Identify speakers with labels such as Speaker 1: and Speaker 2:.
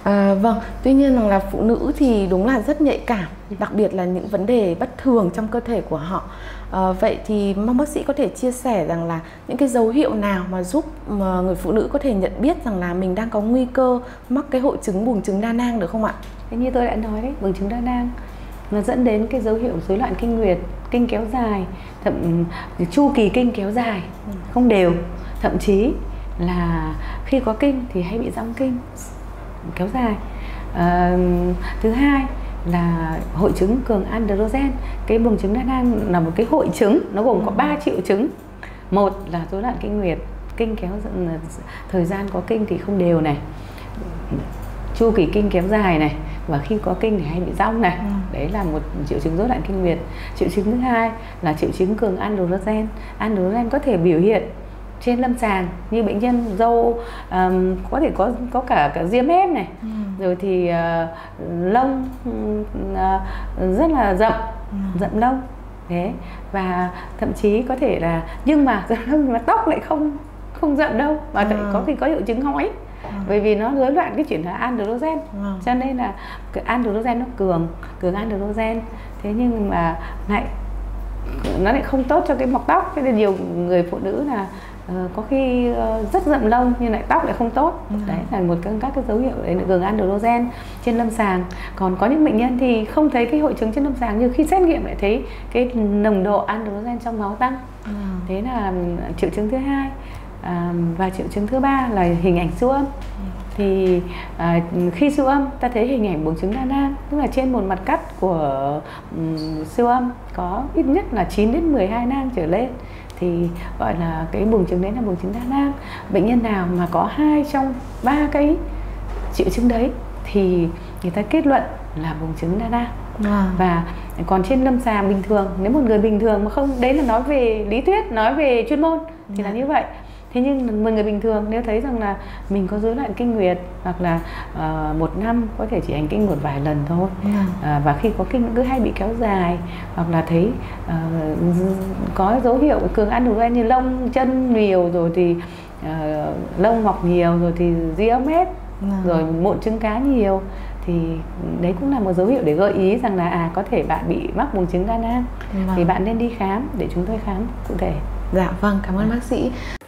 Speaker 1: Vâng, tuy nhiên rằng là phụ nữ thì đúng là rất nhạy cảm, đặc biệt là những vấn đề bất thường trong cơ thể của họ. Vậy thì mong bác sĩ có thể chia sẻ rằng là những cái dấu hiệu nào mà giúp mà người phụ nữ có thể nhận biết rằng là mình đang có nguy cơ mắc cái hội chứng buồng trứng đa nang được không ạ?
Speaker 2: Thế như tôi đã nói đấy, buồng trứng đa nang nó dẫn đến cái dấu hiệu rối loạn kinh nguyệt, kinh kéo dài, chu kỳ kinh kéo dài, không đều, thậm chí là khi có kinh thì hay bị giãn kinh kéo dài. Thứ hai là hội chứng cường androgen. Cái buồng trứng đa nang là một cái hội chứng, nó gồm có 3 triệu chứng. Một là rối loạn kinh nguyệt, kinh kéo thời gian có kinh thì không đều này, chu kỳ kinh kéo dài này, và khi có kinh thì hay bị rong này. Đấy là một triệu chứng rối loạn kinh nguyệt. Triệu chứng thứ hai là triệu chứng cường androgen. Androgen có thể biểu hiện trên lâm sàng như bệnh nhân dâu có thể có cả diêm ép này, rồi thì lông rất là rậm lông. Thế và thậm chí có thể là nhưng mà tóc lại không rậm đâu, mà có khi có hiệu chứng hói. Bởi vì nó rối loạn cái chuyển hóa androgen, cho nên là cái androgen nó cường androgen. Thế nhưng mà nó lại không tốt cho cái mọc tóc. Thế nên nhiều người phụ nữ là có khi rất rậm lông nhưng lại tóc lại không tốt. Đấy là một các cái dấu hiệu đấy là cường androgen trên lâm sàng. Còn có những bệnh nhân thì không thấy cái hội chứng trên lâm sàng, nhưng khi xét nghiệm lại thấy cái nồng độ androgen trong máu tăng. Thế là triệu chứng thứ hai. Và triệu chứng thứ ba là hình ảnh siêu âm. Thì khi siêu âm ta thấy hình ảnh buồng trứng đa nang, tức là trên một mặt cắt của siêu âm có ít nhất là 9 đến 12 nang trở lên, thì gọi là cái buồng trứng đấy là buồng trứng đa nang. Bệnh nhân nào mà có 2 trong 3 cái triệu chứng đấy thì người ta kết luận là buồng trứng đa nang. Và còn trên lâm sàng bình thường, nếu một người bình thường mà không, đấy là nói về lý thuyết, nói về chuyên môn thì là như vậy. Thế nhưng một người bình thường nếu thấy rằng là mình có rối loạn kinh nguyệt, hoặc là một năm có thể chỉ hành kinh một vài lần thôi, và khi có kinh cứ hay bị kéo dài, hoặc là thấy có dấu hiệu cường androgen như lông chân nhiều, rồi thì lông mọc nhiều, rồi thì diamet, rồi mụn trứng cá nhiều, thì đấy cũng là một dấu hiệu để gợi ý rằng là có thể bạn bị mắc buồng trứng đa nang. Thì bạn nên đi khám để chúng tôi khám cụ thể.
Speaker 1: Dạ vâng, cảm ơn bác sĩ.